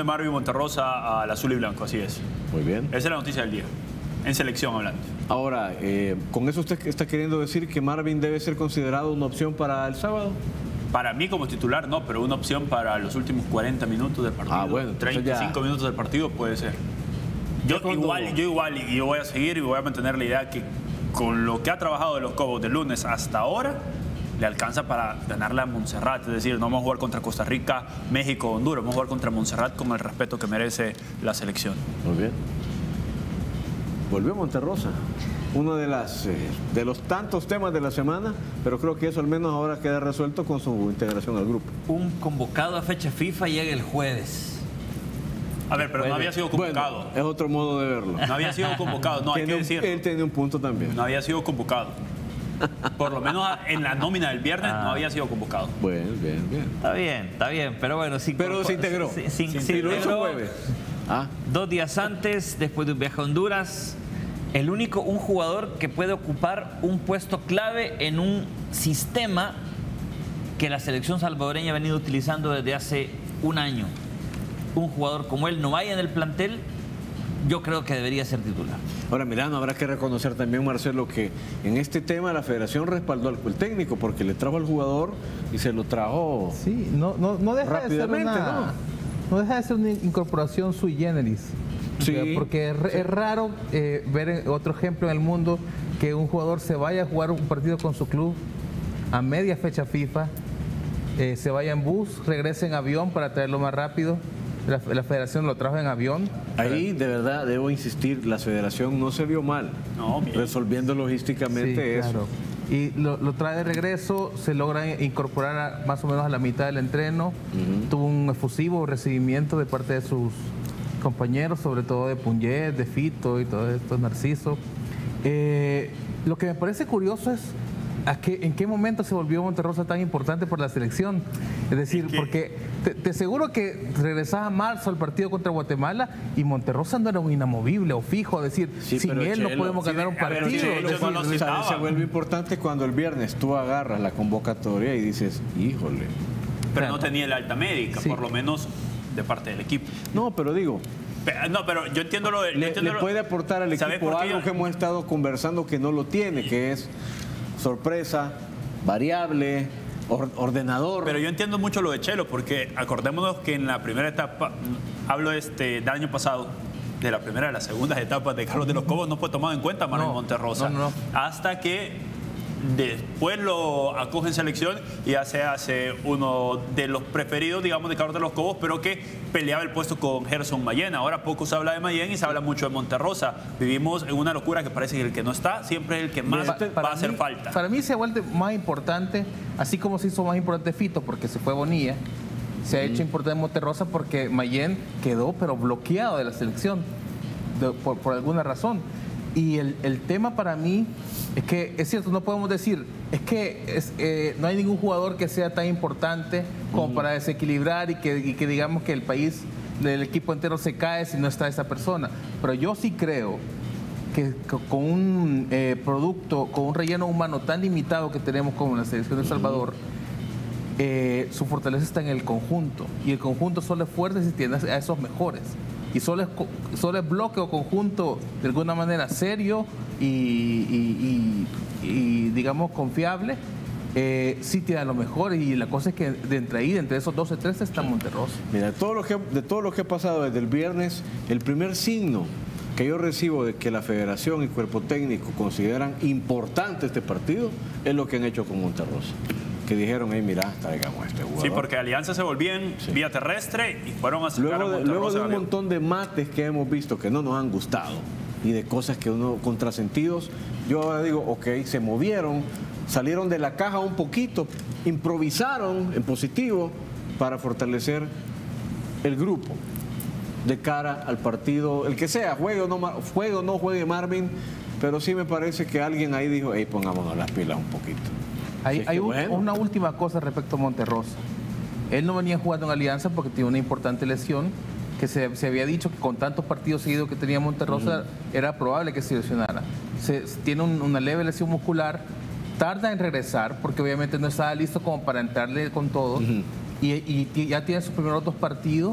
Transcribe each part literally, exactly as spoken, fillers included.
Marvin Monterrosa al azul y blanco, así es. Muy bien. Esa es la noticia del día, en selección hablando. Ahora, eh, ¿con eso usted está queriendo decir que Marvin debe ser considerado una opción para el sábado? Para mí como titular no, pero una opción para los últimos cuarenta minutos del partido. Ah, bueno, treinta y cinco ya... minutos del partido puede ser. Yo cuando... igual, yo igual, y yo voy a seguir y voy a mantener la idea que con lo que ha trabajado de los Cobos de lunes hasta ahora, le alcanza para ganarle a Montserrat. Es decir, no vamos a jugar contra Costa Rica, México, Honduras, vamos a jugar contra Montserrat con el respeto que merece la selección. Muy bien. Volvió Monterrosa. Uno de, las, eh, de los tantos temas de la semana, pero creo que eso al menos ahora queda resuelto con su integración al grupo. Un convocado a fecha FIFA llega el jueves. A ver, pero no había sido convocado. Bueno, es otro modo de verlo. No había sido convocado, no, hay que decirlo. Él tiene un punto también. No había sido convocado. Por lo menos en la nómina del viernes ah. no había sido convocado. Bueno, bien, bien. Está bien, está bien, pero bueno. Sí, pero por, se integró. Sí, sí, sí, sí, sí, lo hizo jueves. Ah. Dos días antes, después de un viaje a Honduras, el único, un jugador que puede ocupar un puesto clave en un sistema que la selección salvadoreña ha venido utilizando desde hace un año. Un jugador como él no vaya en el plantel, yo creo que debería ser titular. Ahora, mira, no habrá que reconocer también, Marcelo, que en este tema la federación respaldó al técnico porque le trajo al jugador y se lo trajo sí, no, no, no deja rápidamente, de ser una, ¿no? No deja de ser una incorporación sui generis. Sí, o sea, porque es, sí. es raro eh, ver otro ejemplo en el mundo que un jugador se vaya a jugar un partido con su club a media fecha FIFA, eh, se vaya en bus, regrese en avión para traerlo más rápido. La, la federación lo trajo en avión. Ahí, de verdad, debo insistir, la federación no se vio mal, no, bien. resolviendo logísticamente sí, claro. eso. Y lo, lo trae de regreso, se logra incorporar a, más o menos a la mitad del entreno. Uh-huh. Tuvo un efusivo recibimiento de parte de sus compañeros, sobre todo de Puñet, de Fito y todo esto, Narciso. Eh, lo que me parece curioso es ¿a qué, en qué momento se volvió Monterrosa tan importante por la selección? Es decir, ¿qué? Porque te, te aseguro que regresaba a marzo al partido contra Guatemala y Monterrosa no era un inamovible o fijo, es decir, sí, sin él Chelo, no podemos ganar sí, un partido. Chelo, decir, no se, se vuelve importante cuando el viernes tú agarras la convocatoria y dices, híjole. Pero claro. no tenía el alta médica, sí. por lo menos de parte del equipo. No, pero digo... No, pero yo entiendo lo de... Le, entiendo le lo, puede aportar al equipo algo yo? que hemos estado conversando que no lo tiene, que es sorpresa, variable, or, ordenador. Pero yo entiendo mucho lo de Chelo, porque acordémonos que en la primera etapa, hablo este, del año pasado, de la primera y las segundas etapas de Carlos de los Cobos, no fue tomado en cuenta Marvin no, Monterrosa. No, no. Hasta que después lo acoge en selección y ya se hace uno de los preferidos, digamos, de Carlos de los Cobos, pero que peleaba el puesto con Gerson Mayén. Ahora poco se habla de Mayén y se habla mucho de Monterrosa. Vivimos en una locura que parece que el que no está siempre es el que más Bien, va a hacer mí, falta. Para mí se ha vuelto más importante, así como se hizo más importante Fito porque se fue Bonilla, se ha mm. hecho importante Monterrosa porque Mayén quedó pero bloqueado de la selección de, por, por alguna razón. Y el, el tema para mí es que, es cierto, no podemos decir, es que es, eh, no hay ningún jugador que sea tan importante como uh-huh. para desequilibrar y que, y que digamos que el país, el equipo entero se cae si no está esa persona. Pero yo sí creo que con un eh, producto, con un relleno humano tan limitado que tenemos como la selección de El Salvador, uh-huh. eh, su fortaleza está en el conjunto. Y el conjunto solo es fuerte si tiene a esos mejores. Y solo es, solo es bloque o conjunto de alguna manera serio y, y, y, y digamos confiable, eh, sí tiene lo mejor. Y la cosa es que de entre ahí, de entre esos doce, trece está Monterrosa. Mira, todo lo que, de todo lo que ha pasado desde el viernes, el primer signo que yo recibo de que la federación y el cuerpo técnico consideran importante este partido es lo que han hecho con Monterrosa. Que dijeron, hey, mira, traigamos este jugador. Sí, porque Alianza se volvían sí. vía terrestre y fueron a sacar luego de, a Monterrosa. Luego de un montón de mates que hemos visto que no nos han gustado y de cosas que uno contrasentidos, yo ahora digo, ok, se movieron, salieron de la caja un poquito, improvisaron en positivo para fortalecer el grupo de cara al partido, el que sea, juegue o no, juegue o no juegue Marvin, pero sí me parece que alguien ahí dijo, hey, pongámonos las pilas un poquito. Hay, sí, hay un, bueno. una última cosa respecto a Monterrosa. Él no venía jugando en Alianza porque tiene una importante lesión, que se, se había dicho que con tantos partidos seguidos que tenía Monterrosa uh-huh. era probable que se lesionara. Se, tiene un, una leve lesión muscular, tarda en regresar porque obviamente no estaba listo como para entrarle con todo uh-huh. y, y ya tiene sus primeros dos partidos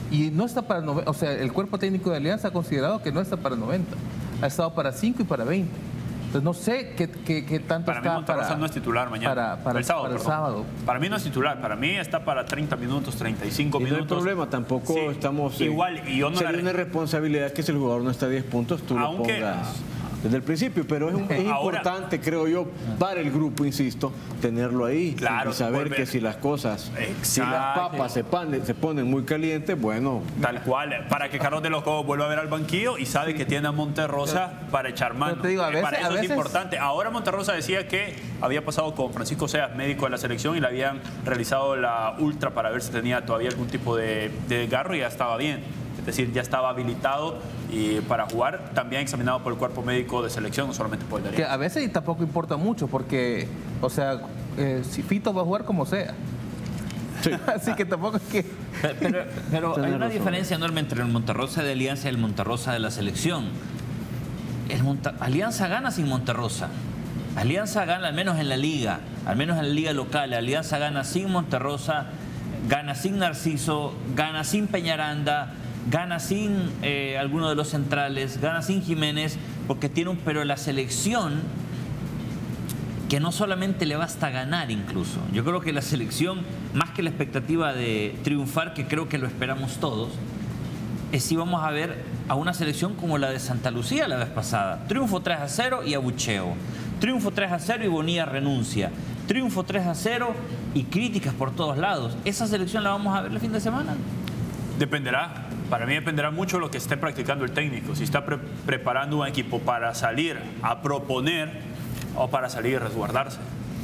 Y no está para noventa, o sea, el cuerpo técnico de Alianza ha considerado que no está para noventa, ha estado para cinco y para veinte. Entonces no sé qué, qué, qué tanto para está mí Monterrosa para, no es titular mañana. Para, para, el sábado, para el perdón. sábado. Para mí no es titular, para mí está para treinta minutos, treinta y cinco y minutos. no hay problema, tampoco Sí, estamos... igual, y yo no sería la... una responsabilidad que si el jugador no está a diez puntos, tú Aunque, lo pongas desde el principio, pero es, un, es ahora, importante, creo yo, para el grupo, insisto, tenerlo ahí claro, y saber volver. que si las cosas, Exacto. si las papas se, pan, se ponen muy calientes, bueno... Tal cual, para que Carlos de los Cobos vuelva a ver al banquillo y sabe que tiene a Monterrosa para echar mano. Te digo, a veces, para eso a veces... es importante. Ahora Monterrosa decía que había pasado con Francisco Seas, médico de la selección, y le habían realizado la ultra para ver si tenía todavía algún tipo de, de desgarro y ya estaba bien. Es decir, ya estaba habilitado y para jugar, también examinado por el cuerpo médico de selección, no solamente por el de Que Alianza. a veces tampoco importa mucho porque, o sea, eh, si Fito va a jugar como sea. Sí. Así que tampoco es que... Pero, pero, pero hay una razón. diferencia enorme entre el Monterrosa de Alianza y el Monterrosa de la selección. El Monta- Alianza gana sin Monterrosa. Alianza gana, al menos en la liga, al menos en la liga local. Alianza gana sin Monterrosa, gana sin Narciso, gana sin Peñaranda, gana sin eh, alguno de los centrales, gana sin Jiménez, porque tiene un... Pero la selección, que no solamente le basta ganar incluso. Yo creo que la selección, más que la expectativa de triunfar, que creo que lo esperamos todos, es si vamos a ver a una selección como la de Santa Lucía la vez pasada. Triunfo tres a cero y abucheo. Triunfo tres a cero y Bonilla renuncia. Triunfo tres a cero y críticas por todos lados. ¿Esa selección la vamos a ver el fin de semana? Dependerá. Para mí dependerá mucho lo que esté practicando el técnico. Si está pre preparando un equipo para salir a proponer o para salir y resguardarse.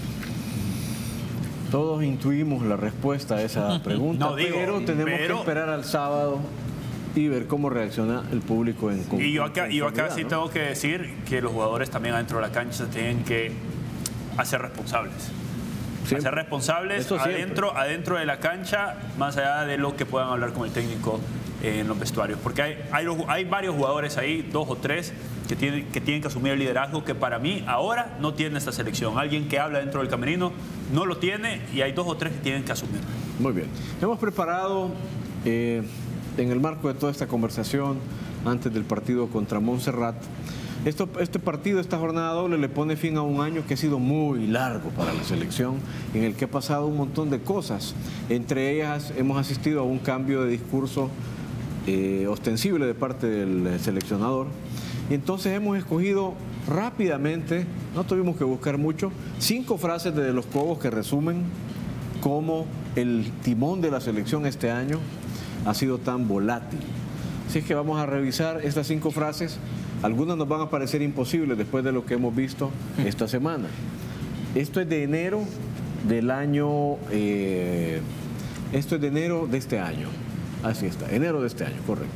Todos intuimos la respuesta a esa pregunta, No, digo, pero tenemos pero- que esperar al sábado y ver cómo reacciona el público en conjunto. Y yo acá, y yo acá conformidad, sí ¿no? tengo que decir que los jugadores también adentro de la cancha se tienen que hacer responsables. Siempre. Hacer responsables Eso siempre. adentro, adentro de la cancha, más allá de lo que puedan hablar con el técnico en los vestuarios. Porque hay, hay, los- hay varios jugadores ahí, dos o tres, que tienen, que tienen que asumir el liderazgo que para mí ahora no tiene esta selección. Alguien que habla dentro del camerino no lo tiene y hay dos o tres que tienen que asumirlo. Muy bien. Hemos preparado, eh, en el marco de toda esta conversación, antes del partido contra Montserrat, esto, este partido, esta jornada doble, le pone fin a un año que ha sido muy largo para la selección, en el que ha pasado un montón de cosas. Entre ellas, hemos asistido a un cambio de discurso eh, ostensible de parte del seleccionador. Y entonces hemos escogido rápidamente, no tuvimos que buscar mucho, cinco frases de, de los Cobos que resumen cómo el timón de la selección este año ha sido tan volátil. Así es que vamos a revisar estas cinco frases. Algunas nos van a parecer imposibles después de lo que hemos visto esta semana. Esto es de enero del año, eh, esto es de enero de este año. Así está, enero de este año, correcto.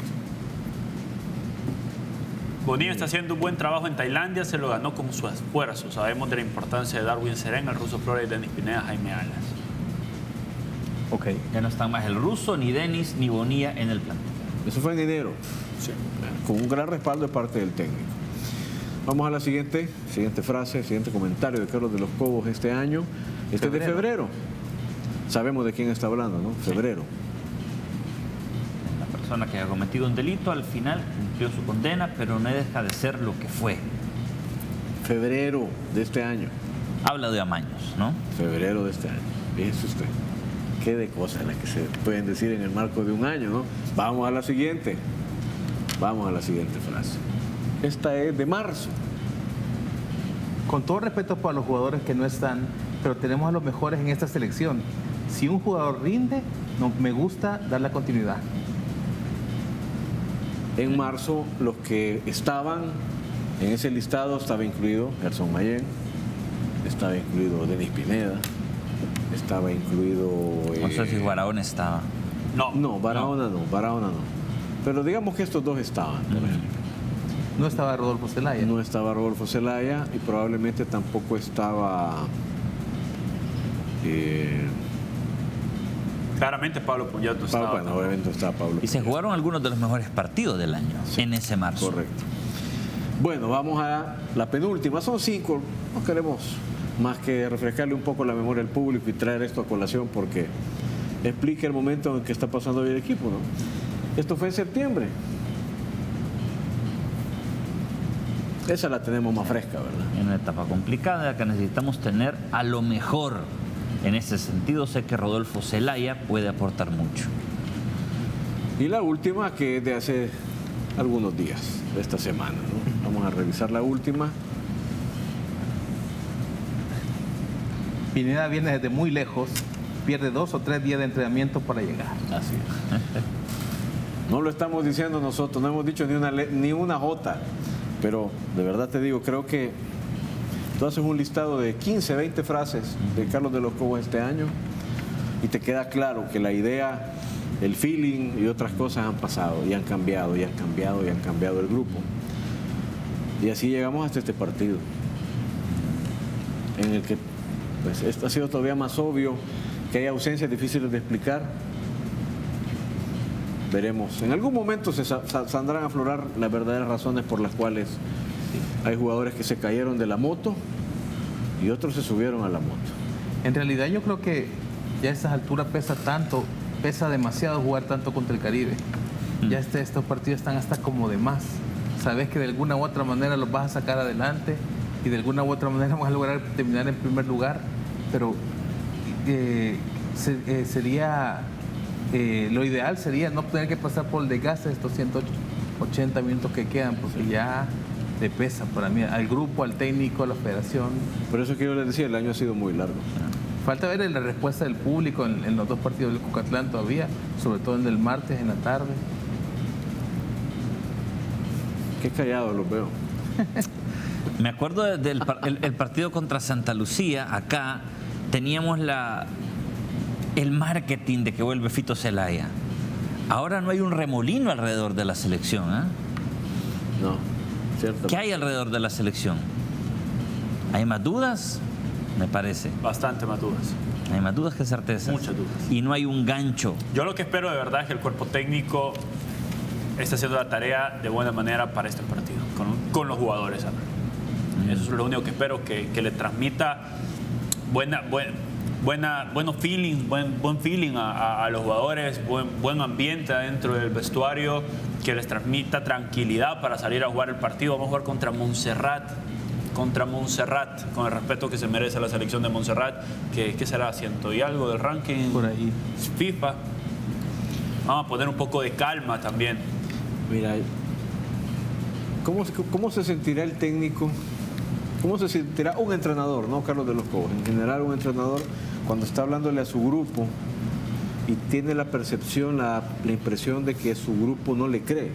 Bonilla está haciendo un buen trabajo en Tailandia, se lo ganó con su esfuerzo. Sabemos de la importancia de Darwin Serén, el ruso Flores, Denis Pineda, Jaime Alas. Ok. Ya no están más el ruso, ni Denis, ni Bonilla en el plantel. Eso fue en enero, Sí. con un gran respaldo de parte del técnico. Vamos a la siguiente, siguiente frase, siguiente comentario de Carlos de los Cobos este año. Este es de febrero. Sabemos de quién está hablando, ¿no? Febrero. La persona que ha cometido un delito al final cumplió su condena, pero no deja de ser lo que fue. Febrero de este año. Habla de amaños, ¿no? Febrero de este año. Fíjese usted. Qué de cosas las que se pueden decir en el marco de un año, ¿no? Vamos a la siguiente. Vamos a la siguiente frase. Esta es de marzo. Con todo respeto para los jugadores que no están, pero tenemos a los mejores en esta selección. Si un jugador rinde, no, me gusta dar la continuidad. En marzo, los que estaban en ese listado estaba incluido Gerson Mayén, estaba incluido Denis Pineda, estaba incluido... No sé eh, si Barahona estaba. No. No, Barahona no, Barahona no. Pero digamos que estos dos estaban, por ejemplo. No estaba Rodolfo Zelaya. No estaba Rodolfo Zelaya y probablemente tampoco estaba... eh, Claramente Pablo Puñat no Pablo, estaba. bueno, obviamente estaba Pablo. Y se jugaron algunos de los mejores partidos del año en ese marzo. Correcto. Bueno, vamos a la penúltima. Son cinco. No queremos más que refrescarle un poco la memoria al público y traer esto a colación porque explica el momento en que está pasando hoy el equipo, ¿no? Esto fue en septiembre. Esa la tenemos más fresca, ¿verdad? En una etapa complicada en la que necesitamos tener a lo mejor. En ese sentido, sé que Rodolfo Zelaya puede aportar mucho. Y la última, que es de hace algunos días, de esta semana, ¿no? Vamos a revisar la última. Pineda viene desde muy lejos, pierde dos o tres días de entrenamiento para llegar. Así es. No lo estamos diciendo nosotros, no hemos dicho ni una, ni una jota, pero de verdad te digo, creo que tú haces un listado de quince, veinte frases de Carlos de los Cobos este año y te queda claro que la idea, el feeling y otras cosas han pasado y han cambiado y han cambiado y han cambiado el grupo. Y así llegamos hasta este partido, en el que pues, esto ha sido todavía más obvio, que hay ausencias difíciles de explicar. Veremos. En algún momento se saldrán a aflorar las verdaderas razones por las cuales hay jugadores que se cayeron de la moto y otros se subieron a la moto. En realidad yo creo que ya a estas alturas pesa tanto, pesa demasiado jugar tanto contra el Caribe. Mm. Ya este, estos partidos están hasta como de más. Sabes que de alguna u otra manera los vas a sacar adelante y de alguna u otra manera vas a lograr terminar en primer lugar, pero eh, se, eh, sería... Eh, lo ideal sería no tener que pasar por el desgaste de estos ciento ochenta minutos que quedan, porque sí, ya te pesa para mí, al grupo, al técnico, a la federación. Por eso es que yo les decía, el año ha sido muy largo. Falta ver la respuesta del público en, en los dos partidos del Cucatlán todavía, sobre todo en el martes, en la tarde. Qué callados los veo. Me acuerdo del el, el partido contra Santa Lucía, acá teníamos la... el marketing de que vuelve Fito Zelaya. Ahora no hay un remolino alrededor de la selección, ¿eh? No, cierto. ¿Qué hay alrededor de la selección? ¿Hay más dudas? Me parece. Bastante más dudas. Hay más dudas que certezas. Muchas dudas. Y no hay un gancho. Yo lo que espero de verdad es que el cuerpo técnico esté haciendo la tarea de buena manera para este partido, con, con los jugadores. Mm. Eso es lo único que espero, que, que le transmita buena... buena Buena, buenos feeling, buen, buen feeling a, a, a los jugadores, buen, buen ambiente dentro del vestuario, que les transmita tranquilidad para salir a jugar el partido. Vamos a jugar contra Montserrat, contra Montserrat, con el respeto que se merece la selección de Montserrat, que, que será ciento y algo del ranking por ahí FIFA. Vamos a poner un poco de calma también. Mira, ¿cómo, cómo se sentirá el técnico? ¿Cómo se sentirá un entrenador, no Carlos de los Cobos? En general, un entrenador, cuando está hablándole a su grupo y tiene la percepción, la, la impresión de que su grupo no le cree.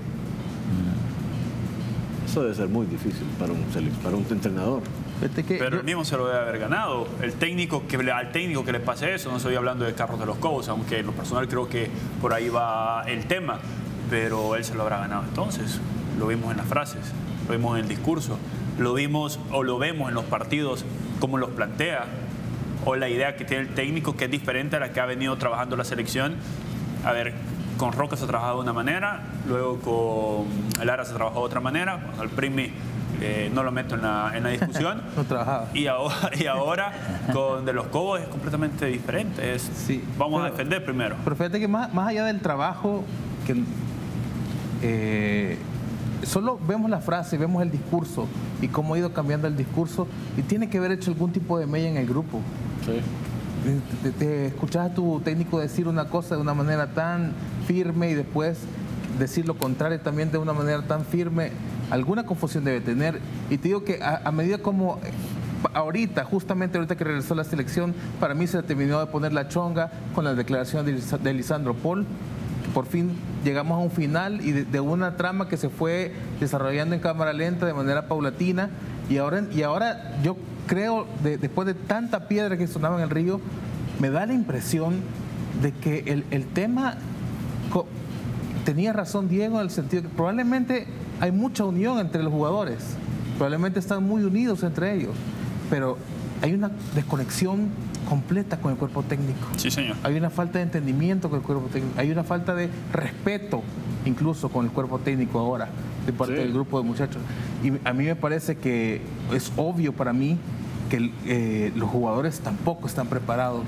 Eso debe ser muy difícil para un, para un entrenador. Pero el mismo se lo debe haber ganado. El técnico que, al técnico que le pase eso, no estoy hablando de Carlos de los Cobos, aunque en lo personal creo que por ahí va el tema, pero él se lo habrá ganado entonces. Lo vimos en las frases, lo vimos en el discurso, lo vimos o lo vemos en los partidos, como los plantea, o la idea que tiene el técnico, que es diferente a la que ha venido trabajando la selección. A ver, con Roca se ha trabajado de una manera, luego con el Ara se ha trabajado de otra manera, al Primi eh, no lo meto en la, en la discusión. No trabajaba. Y ahora, y ahora con De los Cobos es completamente diferente. Es, sí, vamos pero, a defender primero. Pero fíjate que más, más allá del trabajo, que eh, solo vemos la frase, vemos el discurso y cómo ha ido cambiando el discurso, y tiene que haber hecho algún tipo de mella en el grupo. Sí. Te, te escuchas a tu técnico decir una cosa de una manera tan firme y después decir lo contrario también de una manera tan firme. Alguna confusión debe tener. Y te digo que a, a medida como ahorita, justamente ahorita que regresó la selección, para mí se terminó de poner la chonga con la declaración de, de Lisandro Paul. Por fin llegamos a un final y de, de una trama que se fue desarrollando en cámara lenta de manera paulatina, y ahora, y ahora yo creo, de, después de tanta piedra que sonaba en el río, me da la impresión de que el, el tema, tenía razón Diego en el sentido que probablemente hay mucha unión entre los jugadores, probablemente están muy unidos entre ellos, pero hay una desconexión completa con el cuerpo técnico. Sí, señor. Hay una falta de entendimiento con el cuerpo técnico, hay una falta de respeto incluso con el cuerpo técnico ahora, de parte sí. del grupo de muchachos. Y a mí me parece que es obvio para mí que eh, los jugadores tampoco están preparados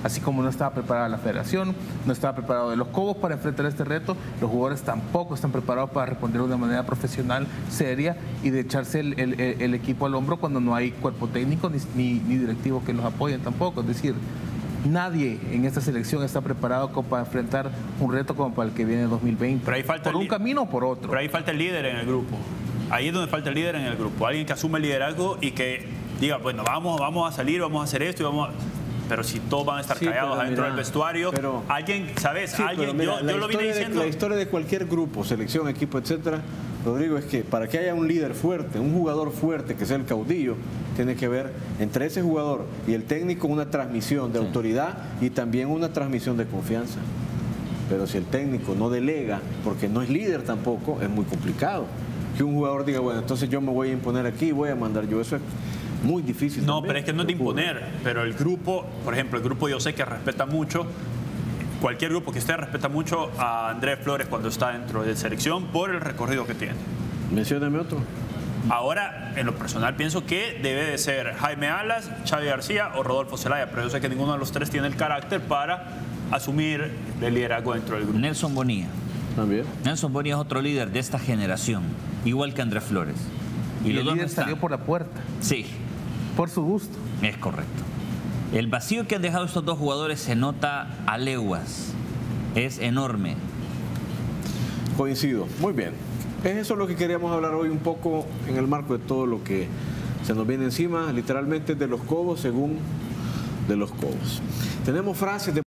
Así como no estaba preparada la federación, no estaba preparado de los Cobos para enfrentar este reto, los jugadores tampoco están preparados para responder de una manera profesional, seria y de echarse el, el, el equipo al hombro cuando no hay cuerpo técnico ni, ni, ni directivos que los apoyen tampoco. Es decir, nadie en esta selección está preparado como para enfrentar un reto como para el que viene en dos mil veinte. Pero ahí falta por un camino o por otro. Pero ahí falta el líder en el grupo. Ahí es donde falta el líder en el grupo. Alguien que asume el liderazgo y que diga, bueno, vamos, vamos a salir, vamos a hacer esto y vamos a... Pero si todos van a estar sí, callados adentro del vestuario, pero, alguien, ¿sabes? Sí, alguien, mira, yo, yo lo vine diciendo... De, la historia de cualquier grupo, selección, equipo, etcétera, Rodrigo, es que para que haya un líder fuerte, un jugador fuerte que sea el caudillo, tiene que ver entre ese jugador y el técnico una transmisión de sí. autoridad y también una transmisión de confianza. Pero si el técnico no delega, porque no es líder tampoco, es muy complicado. Que un jugador diga, bueno, entonces yo me voy a imponer aquí, voy a mandar yo. Eso es muy difícil. No, también, pero es que no es de imponer. Pero el grupo, por ejemplo, el grupo yo sé que respeta mucho, cualquier grupo que esté respeta mucho a Andrés Flores cuando está dentro de selección por el recorrido que tiene. Mencióname otro. Ahora, en lo personal, pienso que debe de ser Jaime Alas, Xavi García o Rodolfo Zelaya, pero yo sé que ninguno de los tres tiene el carácter para asumir el liderazgo dentro del grupo. Nelson Bonilla. También. Nelson Bonilla es otro líder de esta generación, igual que Andrés Flores. Y, y el líder salió por la puerta. Sí. Por su gusto. Es correcto. El vacío que han dejado estos dos jugadores se nota a leguas. Es enorme. Coincido. Muy bien. Es eso lo que queríamos hablar hoy un poco en el marco de todo lo que se nos viene encima, literalmente de los Cobos según de los Cobos. Tenemos frases de